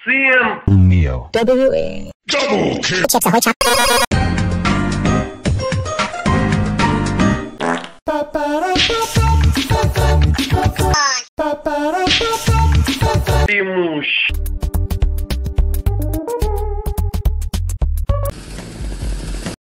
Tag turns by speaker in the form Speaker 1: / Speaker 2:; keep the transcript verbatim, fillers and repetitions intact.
Speaker 1: C M
Speaker 2: Neo
Speaker 3: W A
Speaker 2: Double kill.
Speaker 3: Checks ahoy chop.
Speaker 2: Ba, ba, da, ba, ba.